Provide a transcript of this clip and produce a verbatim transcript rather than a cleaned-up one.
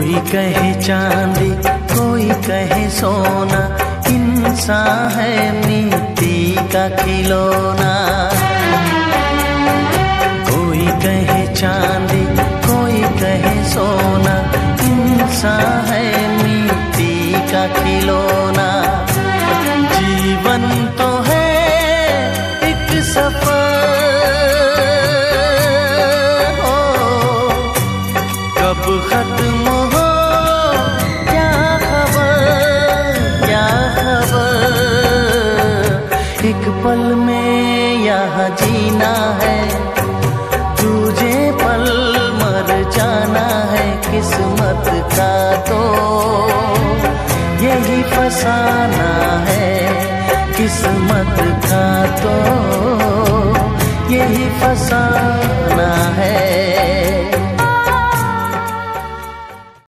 कोई कहे चांदी कोई कहे सोना, इंसान है मिट्टी का खिलौना। कोई कहे चांदी कोई कहे सोना, इंसान है मिट्टी का खिलौना। जीवन तो है एक सफर, हो कब खत्म हो क्या खबर, क्या खबर। एक पल में यहाँ जीना है, तुझे पल मर जाना है। किस्मत का तो यही फसाना है, किस्मत का तो यही फसाना है।